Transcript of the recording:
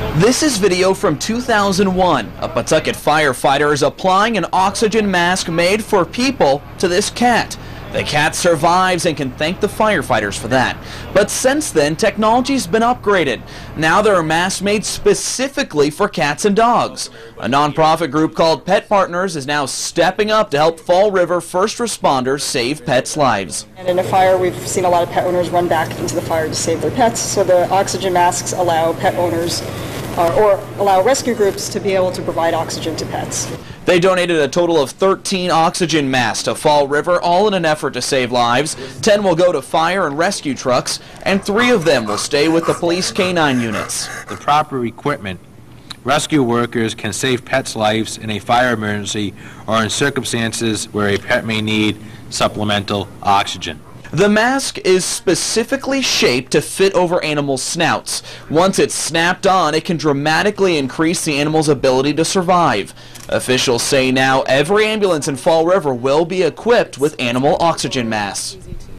This is video from 2001. A Pawtucket firefighter is applying an oxygen mask made for people to this cat. The cat survives and can thank the firefighters for that. But since then, technology's been upgraded. Now there are masks made specifically for cats and dogs. A nonprofit group called Pet Partners is now stepping up to help Fall River first responders save pets' lives. And in a fire, we've seen a lot of pet owners run back into the fire to save their pets. So the oxygen masks allow pet owners or allow rescue groups to be able to provide oxygen to pets. They donated a total of 13 oxygen masks to Fall River, all in an effort to save lives. 10 will go to fire and rescue trucks, and 3 of them will stay with the police canine units. The proper equipment, rescue workers can save pets' lives in a fire emergency or in circumstances where a pet may need supplemental oxygen. The mask is specifically shaped to fit over animals' snouts. Once it's snapped on, it can dramatically increase the animal's ability to survive. Officials say now every ambulance in Fall River will be equipped with animal oxygen masks.